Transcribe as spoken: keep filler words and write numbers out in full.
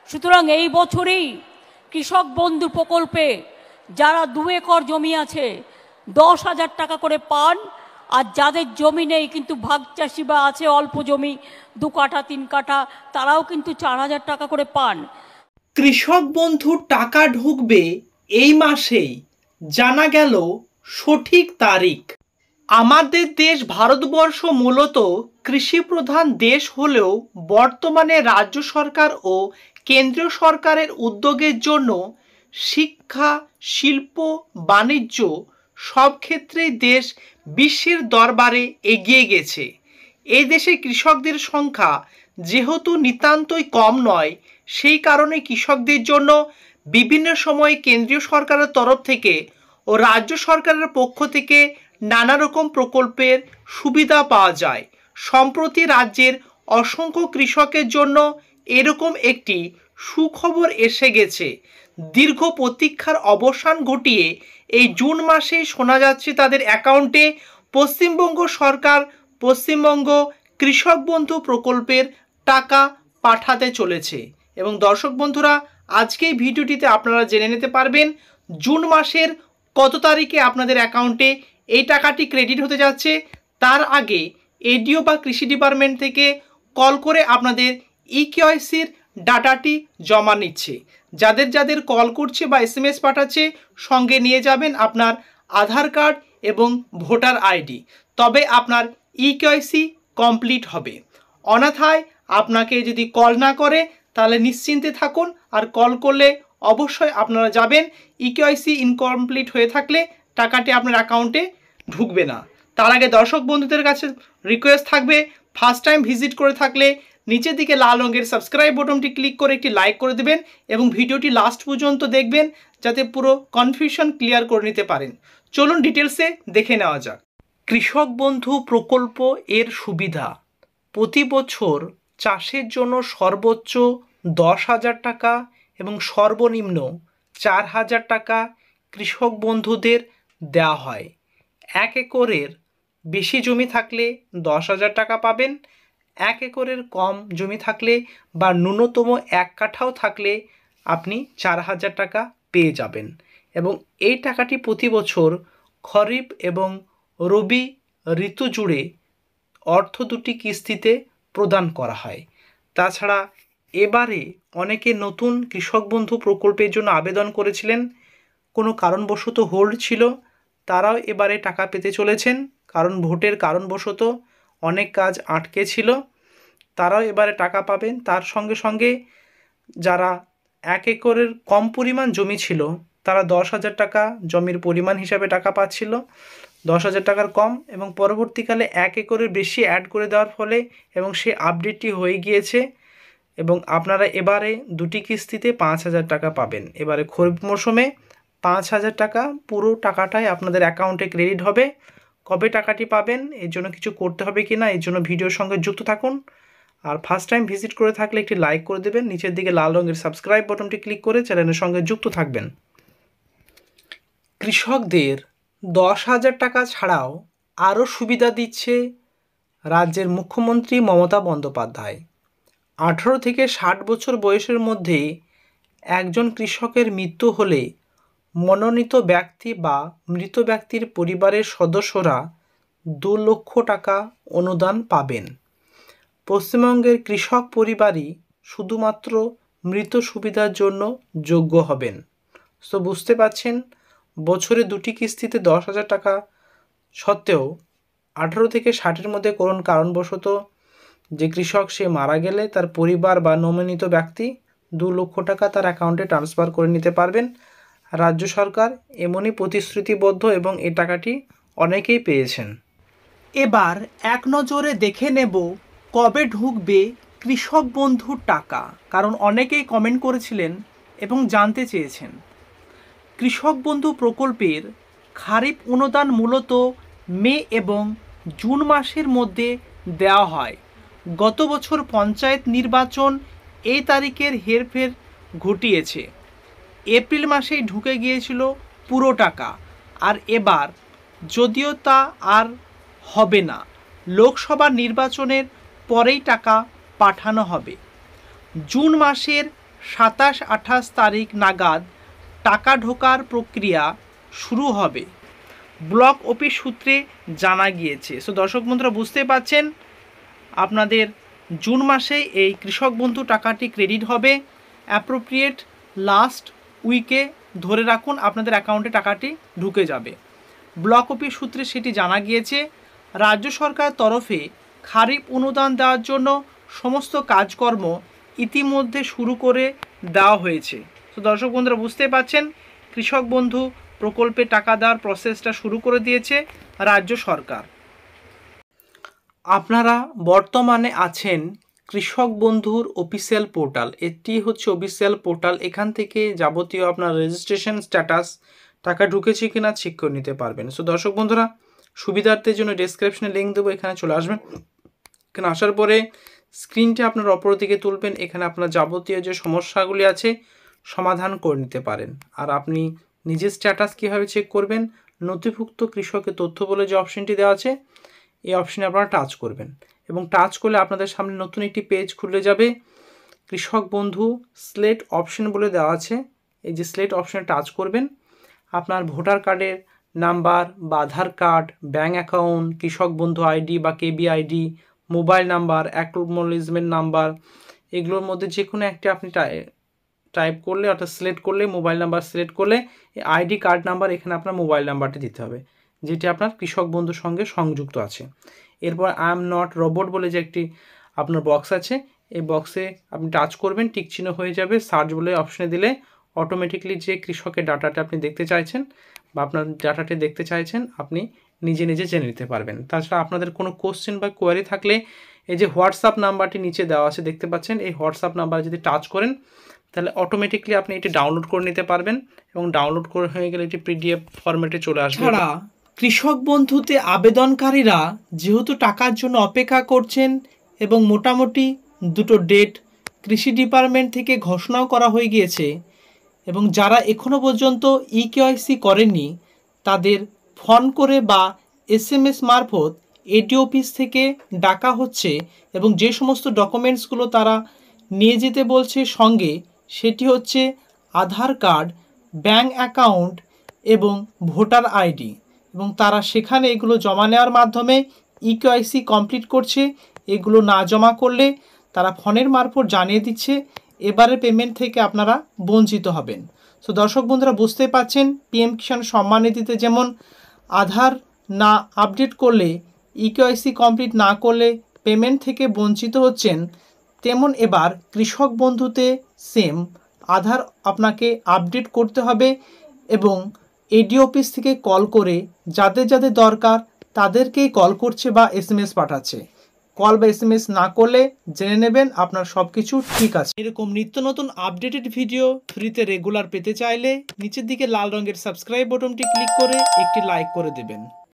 সুতরাং এই বছরেই কৃষক বন্ধু প্রকল্পে যারা দু একর জমি আছে দশ হাজার টাকা করে পান, আর যাদের জমি নেই কিন্তু ভাগ চাষি বা আছে অল্প জমি দু কাঠা তিন কাঠা, তারাও কিন্তু চার হাজার টাকা করে পান। কৃষক বন্ধুর টাকা ঢুকবে এই মাসেই, জানা গেল সঠিক তারিখ। আমাদের দেশ ভারতবর্ষ মূলত কৃষি প্রধান দেশ হলেও বর্তমানে রাজ্য সরকার ও কেন্দ্রীয় সরকারের উদ্যোগের জন্য শিক্ষা, শিল্প, বাণিজ্য সব ক্ষেত্রেই দেশ বিশ্বের দরবারে এগিয়ে গেছে। এই দেশে কৃষকদের সংখ্যা যেহেতু নিতান্তই কম নয়, সেই কারণে কৃষকদের জন্য বিভিন্ন সময় কেন্দ্রীয় সরকারের তরফ থেকে ও রাজ্য সরকারের পক্ষ থেকে নানা রকম প্রকল্পের সুবিধা পাওয়া যায়। সম্প্রতি রাজ্যের অসংখ্য কৃষকের জন্য এরকম একটি সুখবর এসে গেছে। দীর্ঘ প্রতীক্ষার অবসান ঘটিয়ে এই জুন মাসে শোনা যাচ্ছে তাদের অ্যাকাউন্টে পশ্চিমবঙ্গ সরকার পশ্চিমবঙ্গ কৃষক বন্ধু প্রকল্পের টাকা পাঠাতে চলেছে। এবং দর্শক বন্ধুরা, আজকে এই ভিডিওটিতে আপনারা জেনে নিতে পারবেন জুন মাসের কত তারিখে আপনাদের অ্যাকাউন্টে এই টাকাটি ক্রেডিট হতে যাচ্ছে। তার আগে এডিও বা কৃষি ডিপার্টমেন্ট থেকে কল করে আপনাদের ইকেওয়াইসির ডাটাটি জমা নিচ্ছে। যাদের যাদের কল করছে বা এস এম এস পাঠাচ্ছে, সঙ্গে নিয়ে যাবেন আপনার আধার কার্ড এবং ভোটার আইডি, তবে আপনার ইকেওয়াইসি কমপ্লিট হবে। অন্যথায় আপনাকে যদি কল না করে তাহলে নিশ্চিন্তে থাকুন, আর কল করলে অবশ্যই আপনারা যাবেন। ইকেওয়াইসি ইনকমপ্লিট হয়ে থাকলে টাকাটি আপনার অ্যাকাউন্টে ঢুকবে না। তার আগে দর্শক বন্ধুদের কাছে রিকোয়েস্ট থাকবে, ফার্স্ট টাইম ভিজিট করে থাকলে নিচের দিকে লাল রঙের সাবস্ক্রাইব বাটনটি ক্লিক করে একটি লাইক করে দেবেন এবং ভিডিওটি লাস্ট পর্যন্ত দেখবেন যাতে পুরো কনফিউশন ক্লিয়ার করে নিতে পারেন। চলুন ডিটেলসে দেখে নেওয়া যাক। কৃষক বন্ধু প্রকল্প এর সুবিধা: প্রতি বছর চাষের জন্য সর্বোচ্চ দশ হাজার টাকা এবং সর্বনিম্ন চার হাজার টাকা কৃষক বন্ধুদের দেওয়া হয়। এক একরের বেশি জমি থাকলে দশ হাজার টাকা পাবেন, এক একরের কম জমি থাকলে বা ন্যূনতম এক কাঠাও থাকলে আপনি চার হাজার টাকা পেয়ে যাবেন। এবং এই টাকাটি প্রতি বছর খরিফ এবং রবি ঋতু জুড়ে অর্থ দুটি কিস্তিতে প্রদান করা হয়। তাছাড়া এবারে অনেকে নতুন কৃষক বন্ধু প্রকল্পের জন্য আবেদন করেছিলেন, কোনো কারণবশত হোল্ড ছিল, তারাও এবারে টাকা পেতে চলেছেন। কারণ ভোটের কারণবশত অনেক কাজ আটকে ছিল, তারাও এবারে টাকা পাবেন। তার সঙ্গে সঙ্গে যারা এক একরের কম পরিমাণ জমি ছিল তারা দশ হাজার টাকা জমির পরিমাণ হিসাবে টাকা পাচ্ছিল, দশ হাজার টাকার কম, এবং পরবর্তীকালে এক একরের বেশি অ্যাড করে দেওয়ার ফলে এবং সে আপডেটটি হয়ে গিয়েছে এবং আপনারা এবারে দুটি কিস্তিতে পাঁচ হাজার টাকা পাবেন। এবারে খরিফ মরশুমে পাঁচ হাজার টাকা পুরো টাকাটাই আপনাদের অ্যাকাউন্টে ক্রেডিট হবে। কবে টাকাটি পাবেন, এর জন্য কিছু করতে হবে কি না, এর জন্য ভিডিওর সঙ্গে যুক্ত থাকুন। আর ফার্স্ট টাইম ভিজিট করে থাকলে একটি লাইক করে দেবেন, নিচের দিকে লাল রঙের সাবস্ক্রাইব বাটনটি ক্লিক করে চ্যানেলের সঙ্গে যুক্ত থাকবেন। কৃষকদের দশ হাজার টাকা ছাড়াও আরও সুবিধা দিচ্ছে রাজ্যের মুখ্যমন্ত্রী মমতা বন্দ্যোপাধ্যায়। আঠেরো থেকে ষাট বছর বয়সের মধ্যে একজন কৃষকের মৃত্যু হলে মনোনীত ব্যক্তি বা মৃত ব্যক্তির পরিবারের সদস্যরা দু লক্ষ টাকা অনুদান পাবেন। পশ্চিমবঙ্গের কৃষক পরিবারই শুধুমাত্র মৃত সুবিধার জন্য যোগ্য হবেন। তো বুঝতে পারছেন, বছরে দুটি কিস্তিতে দশ হাজার টাকা সত্ত্বেও আঠেরো থেকে ষাটের মধ্যে কোন কারণবশত যে কৃষক সে মারা গেলে তার পরিবার বা নমিনিত ব্যক্তি দু লক্ষ টাকা তার অ্যাকাউন্টে ট্রান্সফার করে নিতে পারবেন। রাজ্য সরকার এমনই প্রতিশ্রুতিবদ্ধ এবং এই টাকাটি অনেকেই পেয়েছেন। এবার এক নজরে দেখে নেব কবে ঢুকবে কৃষক বন্ধুর টাকা, কারণ অনেকেই কমেন্ট করেছিলেন এবং জানতে চেয়েছেন। কৃষক বন্ধু প্রকল্পের খারিফ অনুদান মূলত মে এবং জুন মাসের মধ্যে দেওয়া হয়। গত বছর পঞ্চায়েত নির্বাচন এই তারিখের হেরফের ঘটিয়েছে, এপ্রিল মাসেই ঢুকে গিয়েছিল পুরো টাকা। আর এবার যদিও তা আর হবে না, লোকসভা নির্বাচনের পরেই টাকা পাঠানো হবে। জুন মাসের সাতাশ আঠাশ তারিখ নাগাদ টাকা ঢোকার প্রক্রিয়া শুরু হবে ব্লক অফিস সূত্রে জানা গিয়েছে। সো দর্শক বন্ধুরা বুঝতে পারছেন, আপনাদের জুন মাসেই এই কৃষক বন্ধু টাকাটি ক্রেডিট হবে। অ্যাপ্রোপ্রিয়েট লাস্ট উইকে ধরে রাখুন আপনাদের অ্যাকাউন্টে টাকাটি ঢুকে যাবে। ব্লক অফিস সূত্রে সেটি জানা গিয়েছে। রাজ্য সরকার তরফে খারিফ অনুদান দেওয়ার জন্য সমস্ত কাজকর্ম ইতিমধ্যে শুরু করে দেওয়া হয়েছে। তো দর্শক বন্ধুরা বুঝতে পারছেন, কৃষক বন্ধু প্রকল্পে টাকা দেওয়ার প্রসেসটা শুরু করে দিয়েছে রাজ্য সরকার। আপনারা বর্তমানে আছেন কৃষক বন্ধুর অফিসিয়াল পোর্টাল। এটি হচ্ছে অফিসিয়াল পোর্টাল। এখান থেকে যাবতীয় আপনার রেজিস্ট্রেশন স্ট্যাটাস, টাকা ঢুকেছে কিনা চেক করে নিতে পারবেন। সো দর্শক বন্ধুরা, সুবিধার্থের জন্য ডেসক্রিপশনে লিঙ্ক দেবো, এখানে চলে আসবেন। এখানে আসার পরে স্ক্রিনটা আপনার অপর দিকে তুলবেন। এখানে আপনার যাবতীয় যে সমস্যাগুলি আছে সমাধান করে নিতে পারেন। আর আপনি নিজের স্ট্যাটাস কীভাবে চেক করবেন, নথিভুক্ত কৃষকের তথ্য বলে যে অপশনটি দেওয়া আছে এই অপশনে আপনারা টাচ করবেন এবং টাচ করলে আপনাদের সামনে নতুন একটি পেজ খুলে যাবে। কৃষক বন্ধু স্লেট অপশন বলে দেওয়া আছে। এই যে স্লেট অপশনে টাচ করবেন, আপনার ভোটার কার্ডের নাম্বার বা আধার কার্ড, ব্যাঙ্ক অ্যাকাউন্ট, কৃষক বন্ধু আইডি বা KB ID, mobile number, acknowledgement number, এগুলোর মধ্যে যে কোনো একটি আপনি টাইপ করলে অর্থাৎ সিলেক্ট করলে, মোবাইল নাম্বার সিলেক্ট করলে এই আইডি কার্ড নাম্বার এখানে আপনার মোবাইল নাম্বারটি দিতে হবে যেটি আপনার কৃষক বন্ধুর সঙ্গে সংযুক্ত আছে। এরপর আই এম নট রোবট বলে যে একটি আপনার বক্স আছে, এই বক্সে আপনি টাচ করবেন, টিক চিহ্ন হয়ে যাবে। সার্চ বলে অপশনে দিলে অটোমেটিকলি যে কৃষকের ডাটাটা আপনি দেখতে চাইছেন বা আপনার ডাটাটি দেখতে চাইছেন আপনি নিজে নিজে জেনে নিতে পারবেন। তাছাড়া আপনাদের কোনো কোশ্চেন বা কোয়ারি থাকলে এই যে হোয়াটসঅ্যাপ নাম্বারটি নিচে দেওয়া আছে দেখতে পাচ্ছেন, এই হোয়াটসঅ্যাপ নাম্বার যদি টাচ করেন তাহলে অটোমেটিকলি আপনি এটি ডাউনলোড করে নিতে পারবেন এবং ডাউনলোড করে হয়ে গেলে এটি পিডিএফ ফরম্যাটে চলে আসবে। ছাড়া কৃষক বন্ধুতে আবেদনকারীরা যেহেতু টাকার জন্য অপেক্ষা করছেন এবং মোটামুটি দুটো ডেট কৃষি ডিপার্টমেন্ট থেকে ঘোষণাও করা হয়ে গিয়েছে এবং যারা এখনও পর্যন্ত ই কেওয়াইসি করেননি তাদের ফোন করে বা এস এম এস মারফত এডি অফিস থেকে ডাকা হচ্ছে এবং যে সমস্ত ডকুমেন্টসগুলো তারা নিয়ে যেতে বলছে সঙ্গে সেটি হচ্ছে আধার কার্ড, ব্যাঙ্ক অ্যাকাউন্ট এবং ভোটার আইডি, এবং তারা সেখানে এগুলো জমা নেওয়ার মাধ্যমে ই কেওয়াইসি কমপ্লিট করছে। এগুলো না জমা করলে তারা ফোনের মারফত জানিয়ে দিচ্ছে এবারে পেমেন্ট থেকে আপনারা বঞ্চিত হবেন। সো দর্শক বন্ধুরা বুঝতে পারছেন, পিএম কিষাণ সম্মান নিধিতে যেমন আধার না আপডেট করলে, ই কেওয়াইসি কমপ্লিট না করলে পেমেন্ট থেকে বঞ্চিত হচ্ছেন, তেমন এবার কৃষক বন্ধুতে সেম আধার আপনাকে আপডেট করতে হবে এবং এডি অফিস থেকে কল করে যাদের যাদের দরকার তাদেরকেই কল করছে বা এস এম এস পাঠাচ্ছে। কল বা এস এম এস না করলে জেনে নেবেন আপনার সব কিছু ঠিক আছে। এরকম নিত্য নতুন আপডেটেড ভিডিও ফ্রিতে রেগুলার পেতে চাইলে নিচের দিকে লাল রঙের সাবস্ক্রাইব বাটনটি ক্লিক করে একটি লাইক করে দেবেন।